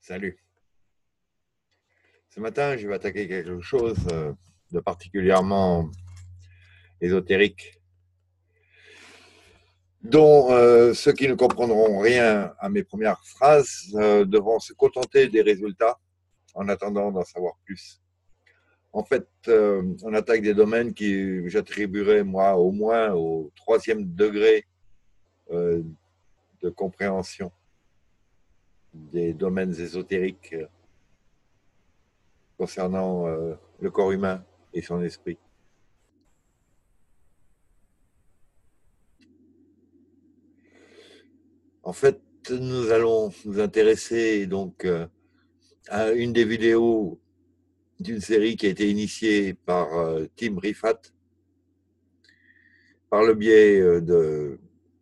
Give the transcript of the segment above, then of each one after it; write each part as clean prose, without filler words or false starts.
Salut. Ce matin, je vais attaquer quelque chose de particulièrement ésotérique, dont ceux qui ne comprendront rien à mes premières phrases devront se contenter des résultats en attendant d'en savoir plus. En fait, on attaque des domaines qui j'attribuerais, moi, au moins au troisième degré euh, de compréhension des domaines ésotériques concernant le corps humain et son esprit. En fait, nous allons nous intéresser donc à une des vidéos d'une série qui a été initiée par Tim Rifat par le biais de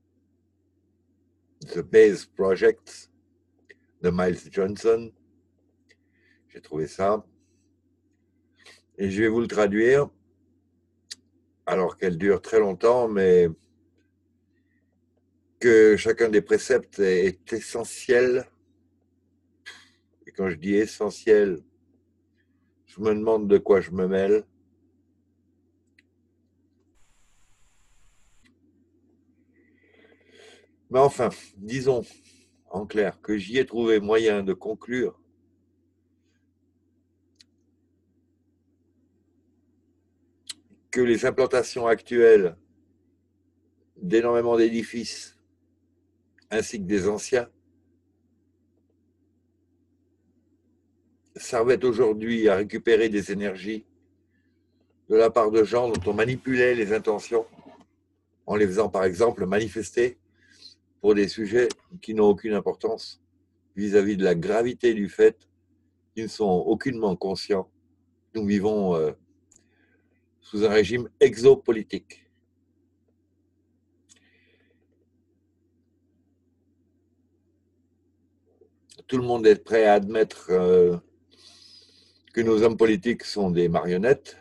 The Base Project de Miles Johnson. J'ai trouvé ça et je vais vous le traduire alors qu'elle dure très longtemps, mais que chacun des préceptes est essentiel. Et quand je dis essentiel, je me demande de quoi je me mêle. Mais enfin, disons en clair que j'y ai trouvé moyen de conclure que les implantations actuelles d'énormément d'édifices ainsi que des anciens servaient aujourd'hui à récupérer des énergies de la part de gens dont on manipulait les intentions en les faisant par exemple manifester pour des sujets qui n'ont aucune importance vis-à-vis de la gravité du fait qu'ils ne sont aucunement conscients. Nous vivons sous un régime exopolitique. Tout le monde est prêt à admettre que nos hommes politiques sont des marionnettes.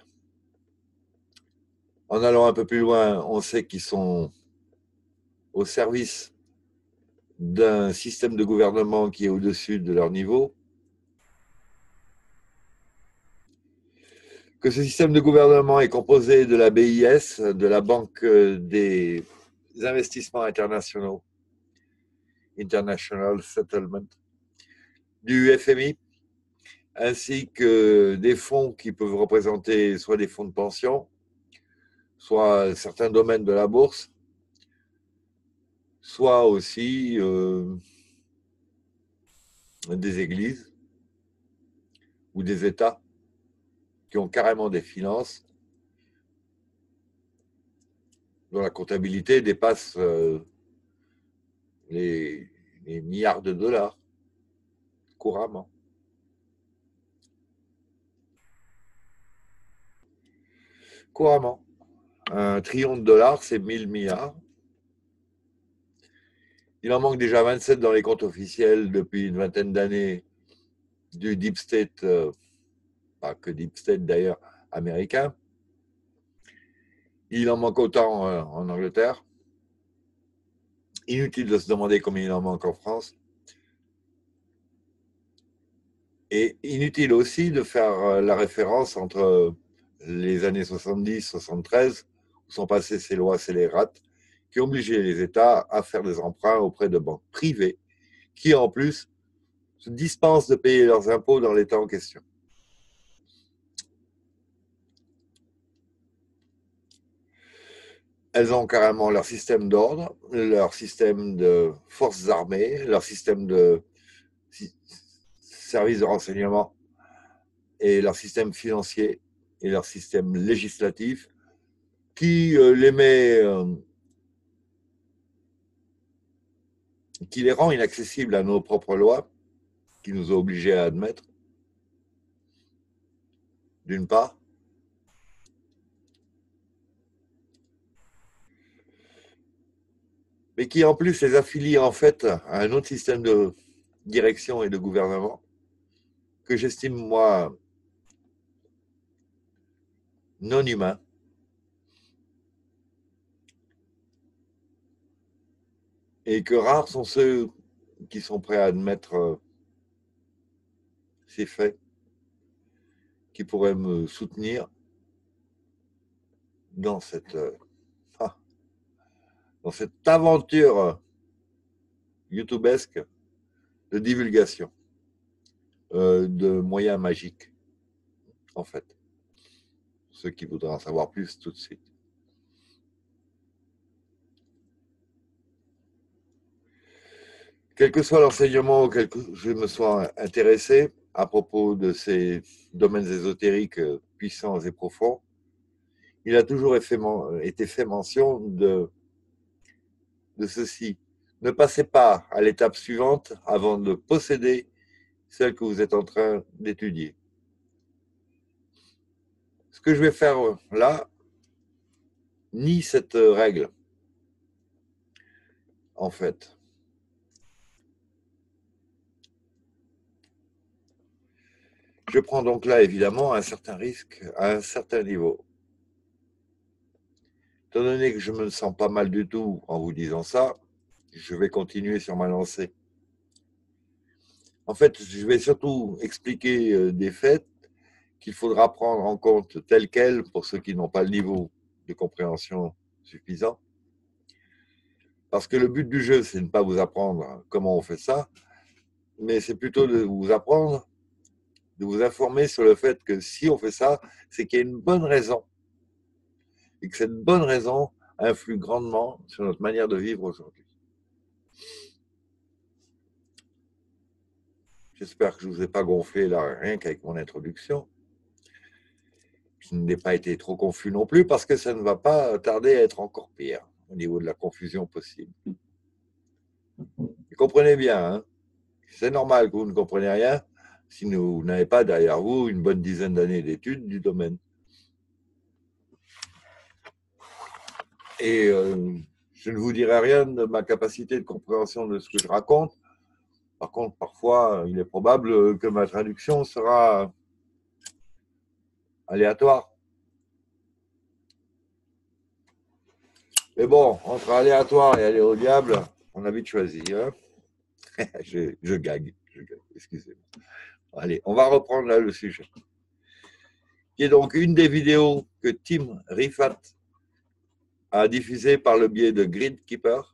En allant un peu plus loin, on sait qu'ils sont au service d'un système de gouvernement qui est au-dessus de leur niveau, que ce système de gouvernement est composé de la BIS, de la Banque des investissements internationaux, International Settlement, du FMI, ainsi que des fonds qui peuvent représenter soit des fonds de pension, soit certains domaines de la bourse, soit aussi des églises ou des États qui ont carrément des finances dont la comptabilité dépasse les, les milliards de dollars couramment. Couramment. Un trillion de dollars, c'est 1000 milliards. Il en manque déjà 27 dans les comptes officiels depuis une vingtaine d'années du Deep State, pas que Deep State d'ailleurs, américain. Il en manque autant en Angleterre. Inutile de se demander combien il en manque en France. Et inutile aussi de faire la référence entre les années 70-73, où sont passées ces lois scélérates, qui obligeaient les États à faire des emprunts auprès de banques privées, qui en plus se dispensent de payer leurs impôts dans l'État en question. Elles ont carrément leur système d'ordre, leur système de forces armées, leur système de services de renseignement et leur système financier et leur système législatif qui les met, qui les rend inaccessibles à nos propres lois, qui nous ont obligés à admettre, d'une part, mais qui en plus les affilie en fait à un autre système de direction et de gouvernement que j'estime moi non humain et que rares sont ceux qui sont prêts à admettre ces faits qui pourraient me soutenir dans cette aventure youtubesque de divulgation de moyens magiques, en fait. Ceux qui voudraient en savoir plus tout de suite. Quel que soit l'enseignement auquel je me sois intéressé à propos de ces domaines ésotériques puissants et profonds, il a toujours été fait mention de ceci. Ne passez pas à l'étape suivante avant de posséder celle que vous êtes en train d'étudier. Ce que je vais faire là nie cette règle, en fait. Je prends donc là, évidemment, un certain risque à un certain niveau. Étant donné que je ne me sens pas mal du tout en vous disant ça, je vais continuer sur ma lancée. En fait, je vais surtout expliquer des faits qu'il faudra prendre en compte tels quels pour ceux qui n'ont pas le niveau de compréhension suffisant. Parce que le but du jeu, c'est de ne pas vous apprendre comment on fait ça, mais c'est plutôt de vous apprendre, de vous informer sur le fait que si on fait ça, c'est qu'il y a une bonne raison. Et que cette bonne raison influe grandement sur notre manière de vivre aujourd'hui. J'espère que je ne vous ai pas gonflé là, rien qu'avec mon introduction. Je n'ai pas été trop confus non plus, parce que ça ne va pas tarder à être encore pire au niveau de la confusion possible. Et comprenez bien, hein, c'est normal que vous ne compreniez rien si vous n'avez pas derrière vous une bonne dizaine d'années d'études du domaine. Et je ne vous dirai rien de ma capacité de compréhension de ce que je raconte. Par contre, parfois, il est probable que ma traduction sera aléatoire. Mais bon, entre aléatoire et aller au diable, on a vite choisi. Hein. je gague, excusez-moi. Allez, on va reprendre là le sujet. Qui est donc une des vidéos que Tim Rifat a diffusée par le biais de Gridkeeper,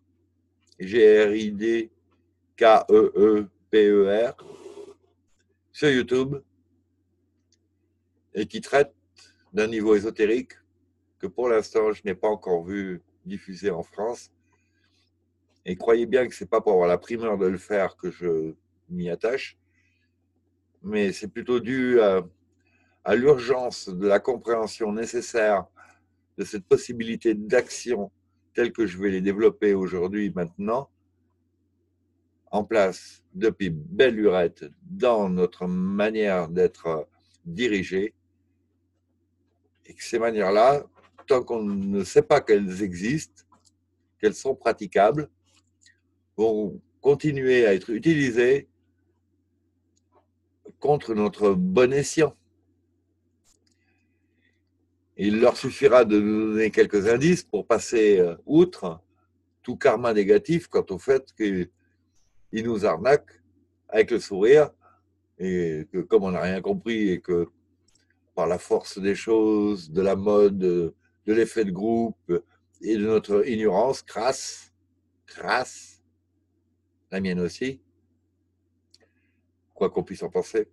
Gridkeeper, sur YouTube, et qui traite d'un niveau ésotérique que pour l'instant je n'ai pas encore vu diffusé en France. Et croyez bien que ce n'est pas pour avoir la primeur de le faire que je m'y attache, mais c'est plutôt dû à l'urgence de la compréhension nécessaire de cette possibilité d'action telle que je vais les développer aujourd'hui, maintenant, en place depuis belle lurette dans notre manière d'être dirigé, et que ces manières-là, tant qu'on ne sait pas qu'elles existent, qu'elles sont praticables, vont continuer à être utilisées contre notre bon escient. Il leur suffira de nous donner quelques indices pour passer outre tout karma négatif quant au fait qu'ils nous arnaquent avec le sourire, et que comme on n'a rien compris et que par la force des choses, de la mode, de l'effet de groupe et de notre ignorance crasse, la mienne aussi, quoi qu'on puisse en penser,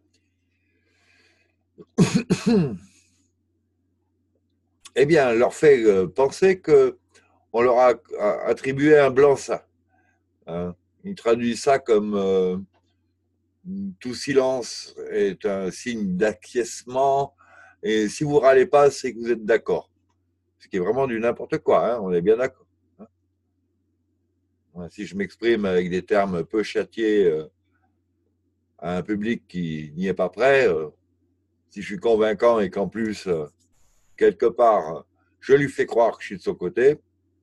eh bien, leur fait penser qu'on leur a attribué un blanc-seing. Hein. Ils traduisent ça comme tout silence est un signe d'acquiescement, et si vous râlez pas, c'est que vous êtes d'accord. Ce qui est vraiment du n'importe quoi, hein, on est bien d'accord. Hein. Si je m'exprime avec des termes peu châtiés à un public qui n'y est pas prêt, si je suis convaincant et qu'en plus, quelque part, je lui fais croire que je suis de son côté,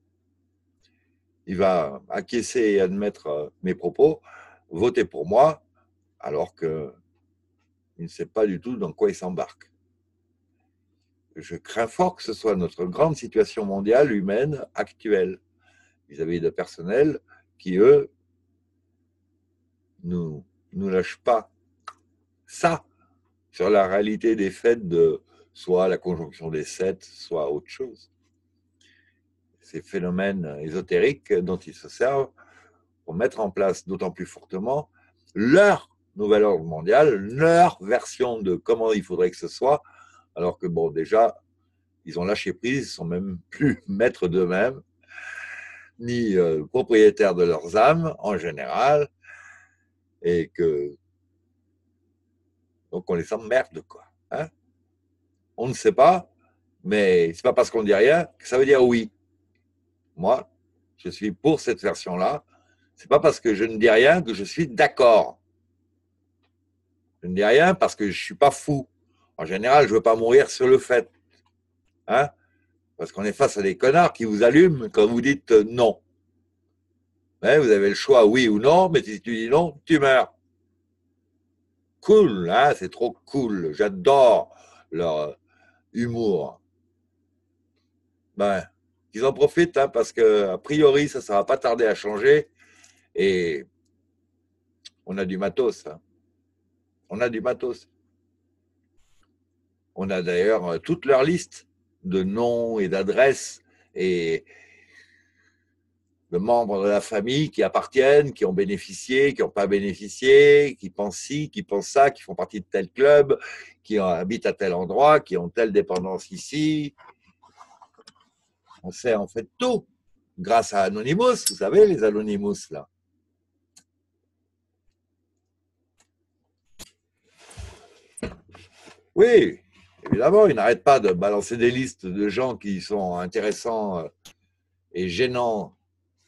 il va acquiescer et admettre mes propos, voter pour moi, alors qu'il ne sait pas du tout dans quoi il s'embarque. Je crains fort que ce soit notre grande situation mondiale, humaine, actuelle, vis-à-vis de personnels qui, eux, nous lâchent pas ça sur la réalité des faits de soit la conjonction des sept, soit autre chose. Ces phénomènes ésotériques dont ils se servent pour mettre en place d'autant plus fortement leur nouvel ordre mondial, leur version de comment il faudrait que ce soit, alors que bon, déjà, ils ont lâché prise, ils ne sont même plus maîtres d'eux-mêmes, ni propriétaires de leurs âmes en général, et que donc on les emmerde, quoi. Hein, on ne sait pas, mais c'est pas parce qu'on dit rien que ça veut dire oui. Moi, je suis pour cette version-là. C'est pas parce que je ne dis rien que je suis d'accord. Je ne dis rien parce que je suis pas fou. En général, je veux pas mourir sur le fait. Hein, parce qu'on est face à des connards qui vous allument quand vous dites non. Hein, vous avez le choix, oui ou non, mais si tu dis non, tu meurs. Cool, hein, c'est trop cool. J'adore leur humour. Ben, qu'ils en profitent, hein, parce que a priori, ça ne va pas tarder à changer. Et on a du matos. Hein. On a du matos. On a d'ailleurs toute leur liste de noms et d'adresses et de membres de la famille qui appartiennent, qui ont bénéficié, qui n'ont pas bénéficié, qui pensent ci, qui pensent ça, qui font partie de tel club, qui habitent à tel endroit, qui ont telle dépendance ici. On sait en fait tout grâce à Anonymous, vous savez, les Anonymous là. Oui, évidemment, ils n'arrêtent pas de balancer des listes de gens qui sont intéressants et gênants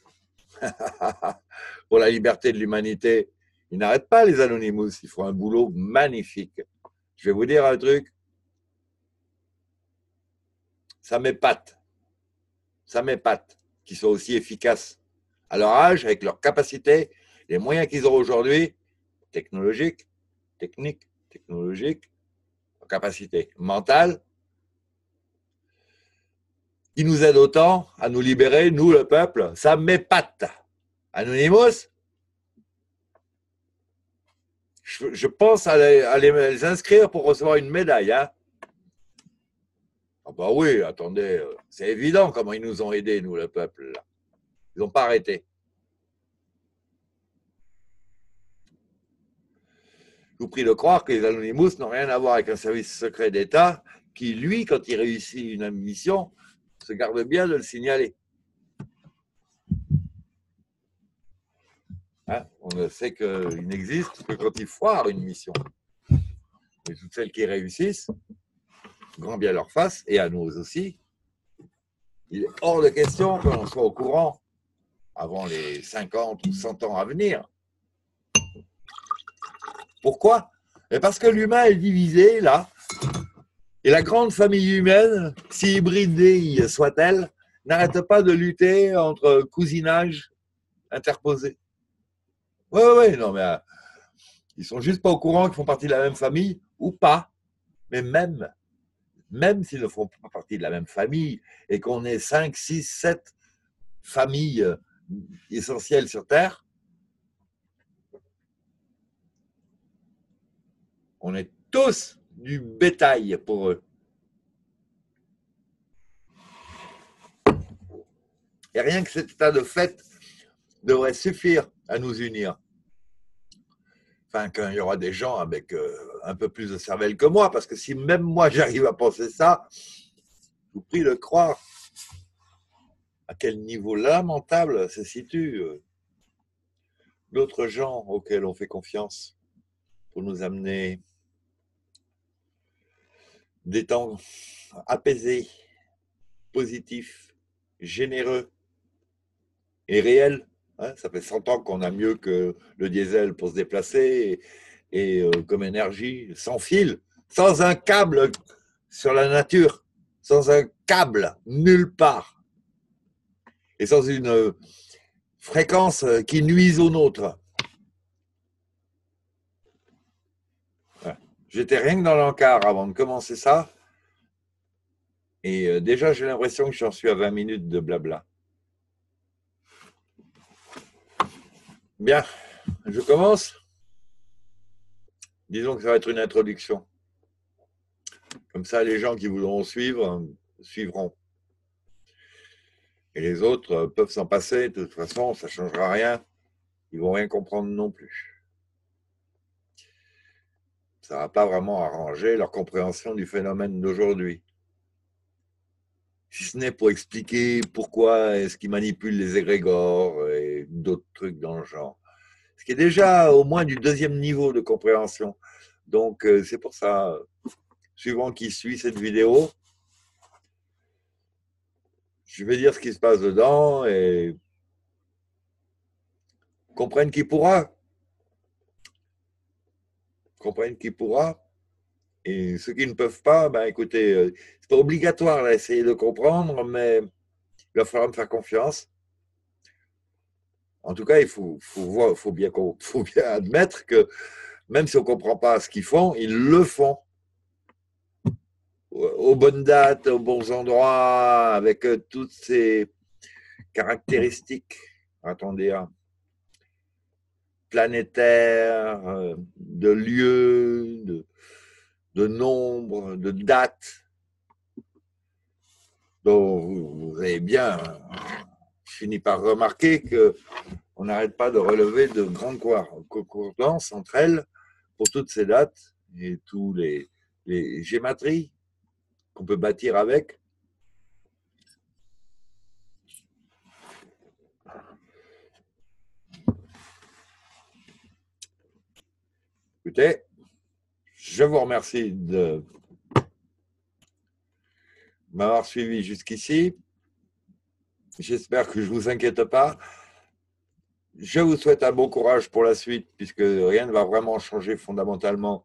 pour la liberté de l'humanité. Ils n'arrêtent pas, les Anonymous. Ils font un boulot magnifique. Je vais vous dire un truc. Ça m'épate. Ça m'épate qu'ils soient aussi efficaces à leur âge, avec leurs capacités, les moyens qu'ils ont aujourd'hui, technologiques, techniques, technologiques, capacités mentales, qui nous aident autant à nous libérer, nous, le peuple. Ça m'épate. Anonymous, je pense à les inscrire pour recevoir une médaille. Hein. Ah bah oui, attendez, c'est évident comment ils nous ont aidés, nous, le peuple. Là. Ils n'ont pas arrêté. Je vous prie de croire que les Anonymous n'ont rien à voir avec un service secret d'État qui, lui, quand il réussit une mission, se garde bien de le signaler. Hein, on ne sait qu'il n'existe que quand il foire une mission. Et toutes celles qui réussissent, grand bien leur face, et à nous aussi, il est hors de question que l'on soit au courant avant les 50 ou 100 ans à venir. Pourquoi? Parce que l'humain est divisé, là, et la grande famille humaine, si hybridée soit-elle, n'arrête pas de lutter entre cousinage interposé. Oui, oui, non, mais ils sont juste pas au courant qu'ils font partie de la même famille ou pas. Mais même s'ils ne font pas partie de la même famille et qu'on est 5, 6, 7 familles essentielles sur Terre, on est tous du bétail pour eux. Et rien que cet état de fait devrait suffire à nous unir. Enfin, qu'il y aura des gens avec un peu plus de cervelle que moi, parce que si même moi j'arrive à penser ça, je vous prie de croire à quel niveau lamentable se situent d'autres gens auxquels on fait confiance pour nous amener des temps apaisés, positifs, généreux et réels. Hein, ça fait 100 ans qu'on a mieux que le diesel pour se déplacer et comme énergie, sans fil, sans un câble sur la nature, sans un câble nulle part et sans une fréquence qui nuise aux nôtres. J'étais rien que dans l'encart avant de commencer ça. Et déjà, j'ai l'impression que j'en suis à 20 minutes de blabla. Bien, je commence. Disons que ça va être une introduction. Comme ça, les gens qui voudront suivre, suivront. Et les autres peuvent s'en passer. De toute façon, ça ne changera rien. Ils ne vont rien comprendre non plus. Ça ne va pas vraiment arranger leur compréhension du phénomène d'aujourd'hui. Si ce n'est pour expliquer pourquoi est-ce qu'ils manipulent les égrégores et d'autres trucs dans le genre. Ce qui est déjà au moins du deuxième niveau de compréhension. Donc, c'est pour ça, suivant qui suit cette vidéo, je vais dire ce qui se passe dedans et comprenne qui pourra. Comprenne qui pourra. Et ceux qui ne peuvent pas, ben écoutez, c'est pas obligatoire d'essayer de comprendre, mais il va falloir me faire confiance. En tout cas, il faut bien admettre que même si on ne comprend pas ce qu'ils font, ils le font aux bonnes dates, aux bons endroits, avec toutes ces caractéristiques, attendez, planétaires, de lieux, de nombre, de dates. Donc, vous avez bien fini par remarquer qu'on n'arrête pas de relever de grandes concordances entre elles pour toutes ces dates et tous les gématries qu'on peut bâtir avec. Écoutez, je vous remercie de m'avoir suivi jusqu'ici. J'espère que je ne vous inquiète pas. Je vous souhaite un bon courage pour la suite, puisque rien ne va vraiment changer fondamentalement,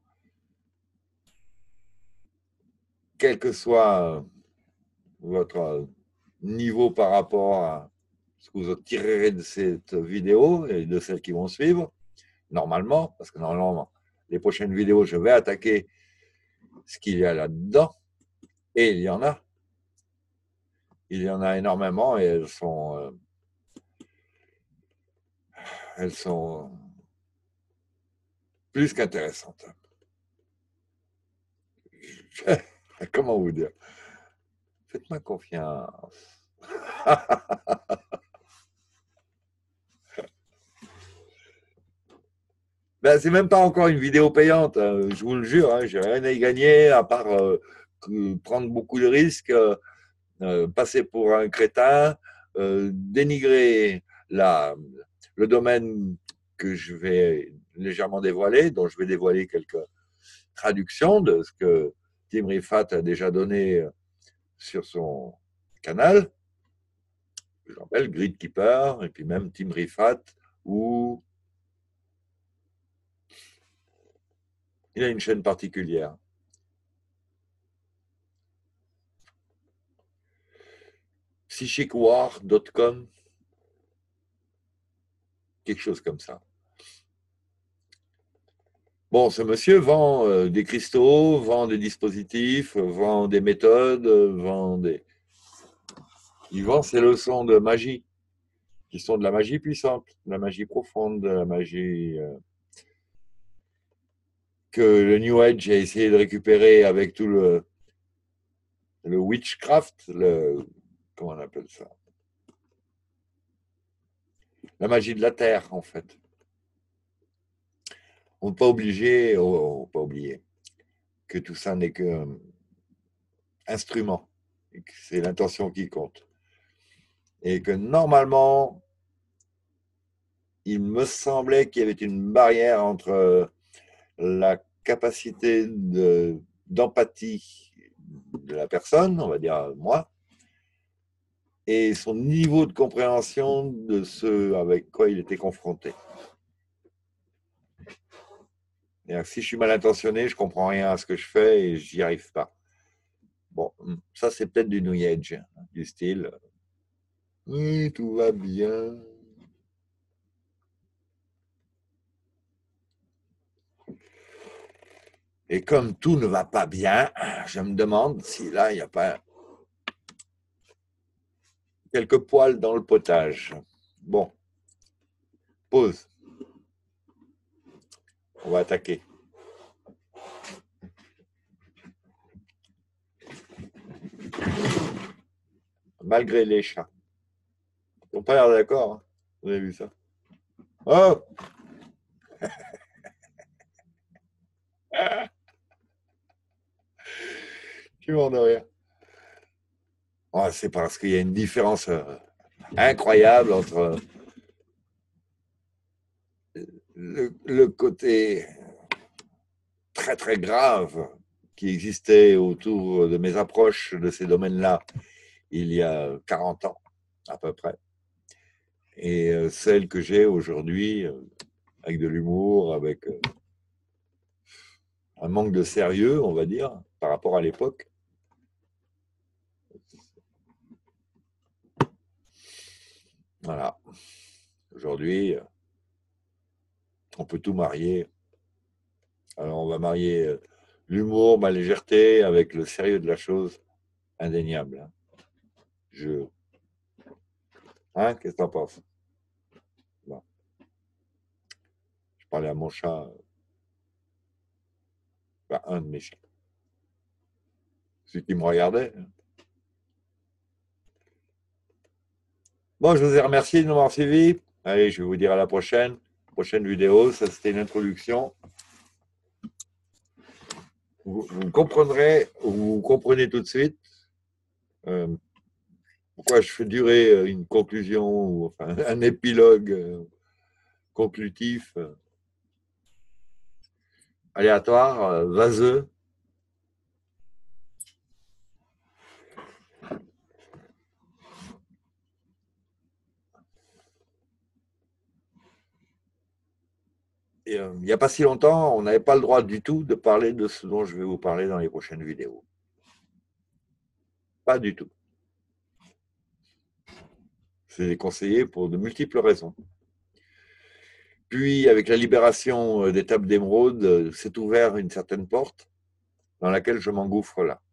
quel que soit votre niveau par rapport à ce que vous tirerez de cette vidéo et de celles qui vont suivre, normalement, parce que normalement, les prochaines vidéos, je vais attaquer ce qu'il y a là-dedans, et il y en a. Il y en a énormément et elles sont plus qu'intéressantes. Comment vous dire? Faites-moi confiance. Ben, c'est même pas encore une vidéo payante, hein, je vous le jure, hein, j'ai rien à y gagner à part prendre beaucoup de risques, passer pour un crétin, dénigrer le domaine que je vais légèrement dévoiler, dont je vais dévoiler quelques traductions de ce que Tim Rifat a déjà donné sur son canal, que j'appelle Gridkeeper, et puis même Tim Rifat, où il a une chaîne particulière. psychicwar.com, quelque chose comme ça. Bon, ce monsieur vend des cristaux, vend des dispositifs, vend des méthodes, il vend ses leçons de magie, qui sont de la magie puissante, de la magie profonde, de la magie que le New Age a essayé de récupérer avec tout le witchcraft, comment on appelle ça? La magie de la terre, en fait. On n'est pas obligé, pas oublier que tout ça n'est qu'un instrument, et que c'est l'intention qui compte. Et que normalement, il me semblait qu'il y avait une barrière entre la capacité d'empathie de la personne, on va dire moi, et son niveau de compréhension de ce avec quoi il était confronté. Et si je suis mal intentionné, je ne comprends rien à ce que je fais et je n'y arrive pas. Bon, ça c'est peut-être du New Age, du style « Oui, tout va bien ». Et comme tout ne va pas bien, je me demande si là, il n'y a pas quelques poils dans le potage. Bon, pause. On va attaquer. malgré les chats. Ils n'ont pas l'air d'accord, hein. Vous avez vu ça? Oh! Tu m'en de rire. Oh, c'est parce qu'il y a une différence incroyable entre le côté très très grave qui existait autour de mes approches de ces domaines-là il y a 40 ans à peu près, et celle que j'ai aujourd'hui avec de l'humour, avec un manque de sérieux, on va dire, par rapport à l'époque. Voilà. Aujourd'hui, on peut tout marier. Alors, on va marier l'humour, ma légèreté avec le sérieux de la chose, indéniable. Hein. Hein, qu'est-ce que t'en penses? Bon. Je parlais à mon chat, un de mes chats, celui qui me regardait. Bon, je vous ai remercié de m'avoir suivi. Allez, je vais vous dire à la prochaine vidéo. Ça, c'était une introduction. Vous comprendrez, vous comprenez tout de suite pourquoi je fais durer une conclusion ou enfin, un épilogue conclutif, aléatoire, vaseux. Et il n'y a pas si longtemps, on n'avait pas le droit du tout de parler de ce dont je vais vous parler dans les prochaines vidéos. Pas du tout. C'est déconseillé pour de multiples raisons. Puis, avec la libération des tables d'émeraude, s'est ouvert une certaine porte dans laquelle je m'engouffre là.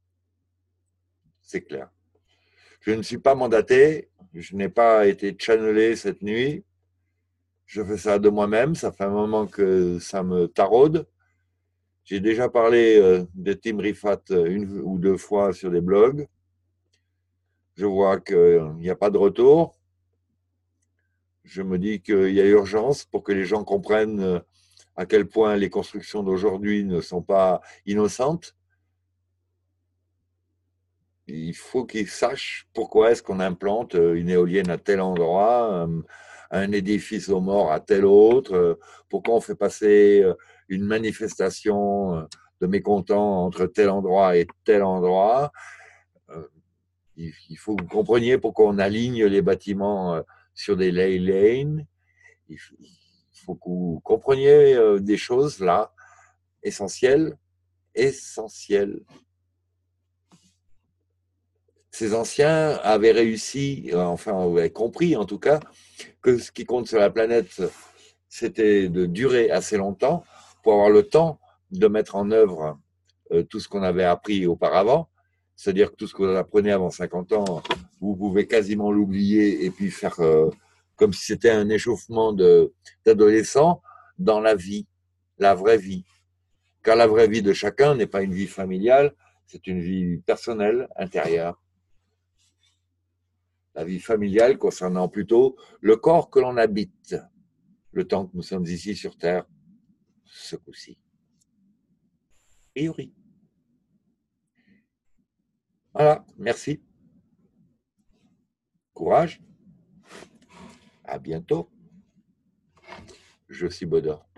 C'est clair. Je ne suis pas mandaté, je n'ai pas été channelé cette nuit. Je fais ça de moi-même, ça fait un moment que ça me taraude. J'ai déjà parlé de Tim Rifat une ou deux fois sur des blogs. Je vois qu'il n'y a pas de retour. Je me dis qu'il y a urgence pour que les gens comprennent à quel point les constructions d'aujourd'hui ne sont pas innocentes. Il faut qu'ils sachent pourquoi est-ce qu'on implante une éolienne à tel endroit, un édifice aux morts à tel autre, pourquoi on fait passer une manifestation de mécontents entre tel endroit et tel endroit. Il faut que vous compreniez pourquoi on aligne les bâtiments sur des ley lanes. Il faut que vous compreniez des choses là, essentielles. Ces anciens avaient réussi, enfin, avaient compris en tout cas, que ce qui compte sur la planète, c'était de durer assez longtemps pour avoir le temps de mettre en œuvre tout ce qu'on avait appris auparavant. C'est-à-dire que tout ce que vous apprenez avant 50 ans, vous pouvez quasiment l'oublier et puis faire comme si c'était un échauffement d'adolescent dans la vie, la vraie vie. Car la vraie vie de chacun n'est pas une vie familiale, c'est une vie personnelle, intérieure. La vie familiale concernant plutôt le corps que l'on habite, le temps que nous sommes ici sur Terre, ce coup-ci. A priori. Voilà, merci. Courage. À bientôt. Je suis Bodor.